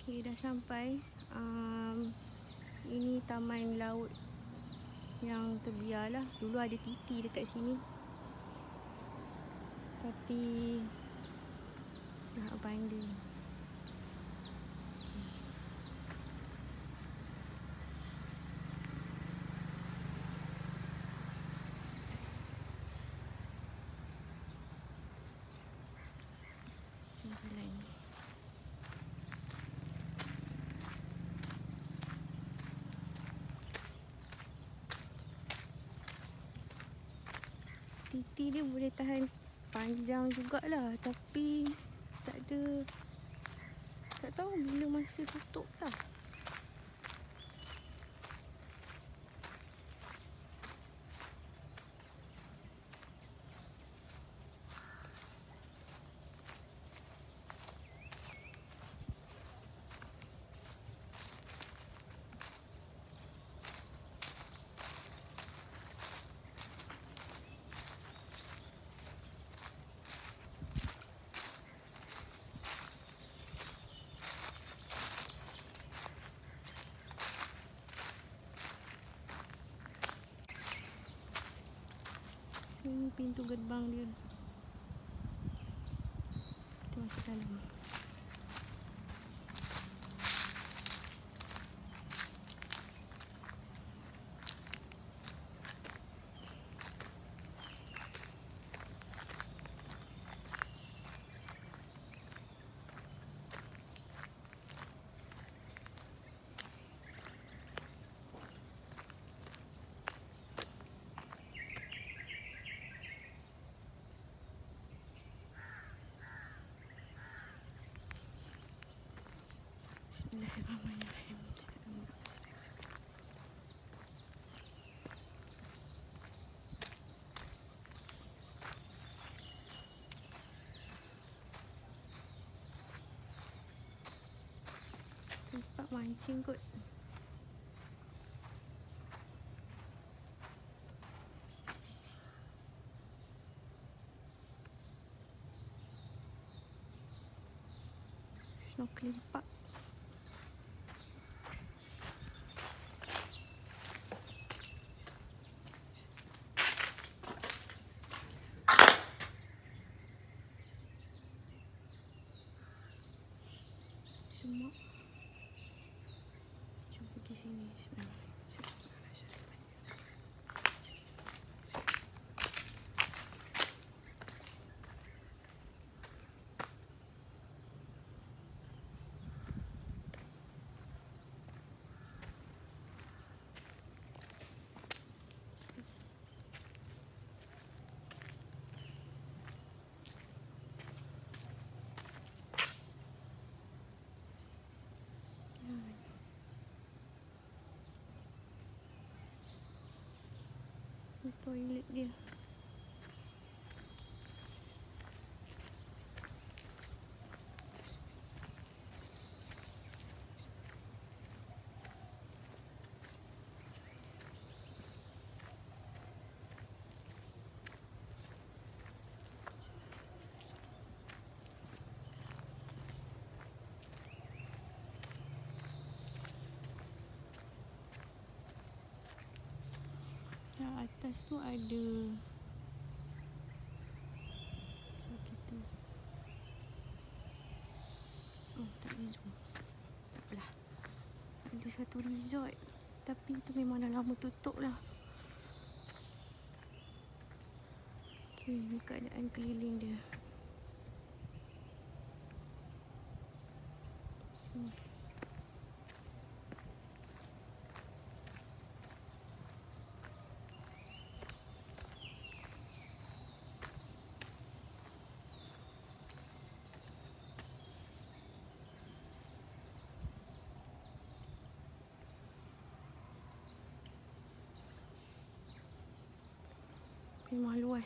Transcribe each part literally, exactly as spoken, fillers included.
Okay, dah sampai. Um, ini taman laut yang terbiar lah. Dulu ada titi dekat sini, tapi dah abandon. Jalan. Titi dia boleh tahan panjang jugalah, tapi tak ada, tak tahu bila masa tutup lah. Ini pintu gerbang dia. Kita masuk dalam. Bismillahirrahmanirrahim. Tempat mancing kot. Snorkeling park. Semua. Jom pergi sini sebenarnya. Toilet dia. Yang atas tu ada. So, kita. Oh, tak boleh zoom. Tak apalah. Ada satu resort, tapi tu memang dah lama tutup lah. Okay, ni keadaan keliling dia. Hmm. Memang luas.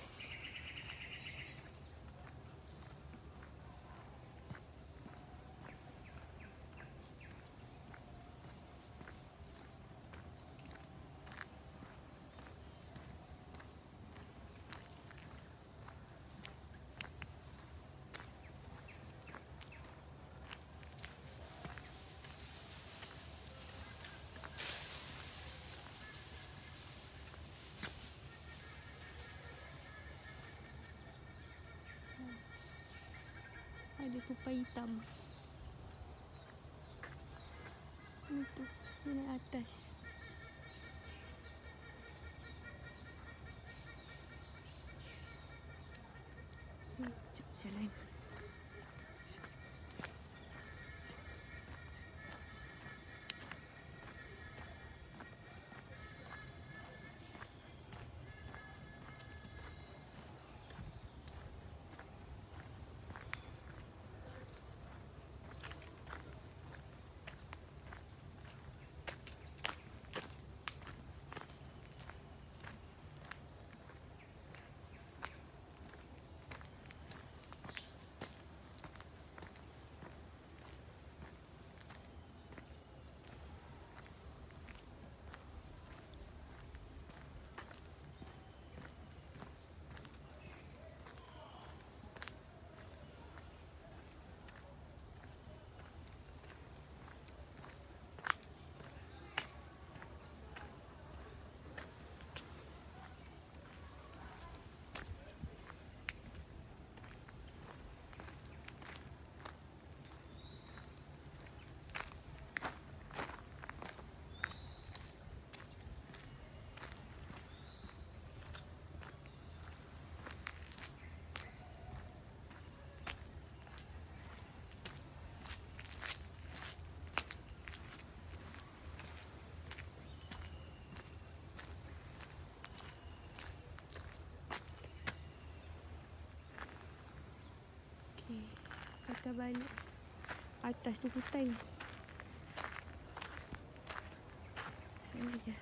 Ada tupai hitam. Itu, dia naik atas. Hmm, jom jalan. Kita balik. Atas tu hutan. Sini je.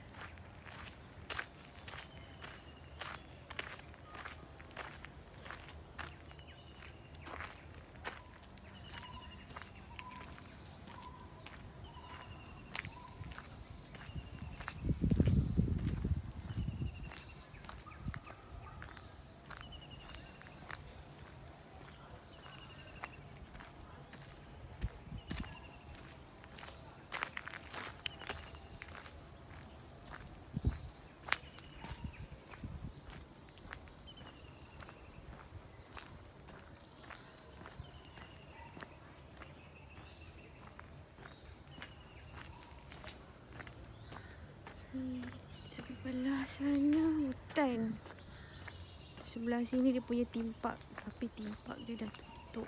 Hmm, sebelah sana hutan. Sebelah sini dia punya theme park, tapi theme park dia dah tutup.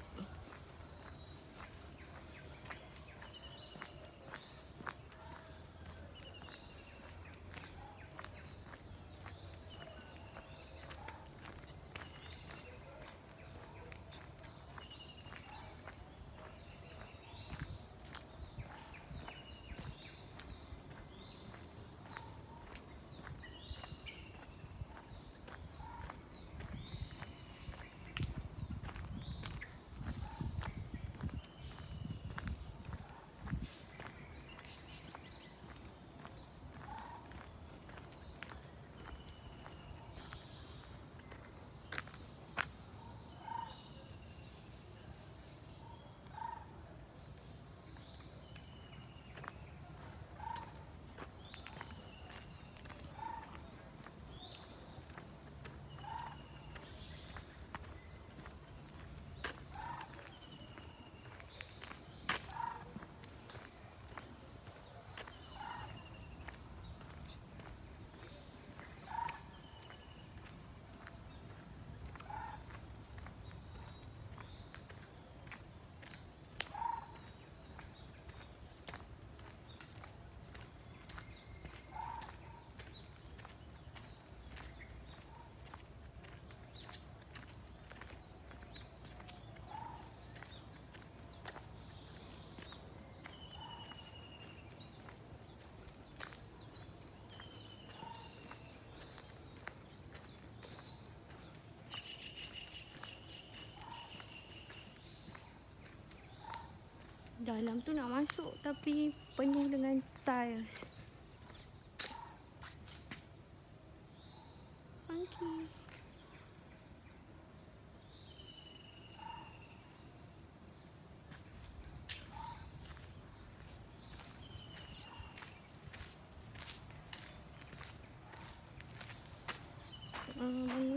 Dalam tu nak masuk tapi penuh dengan tiles. Funky. Hmm.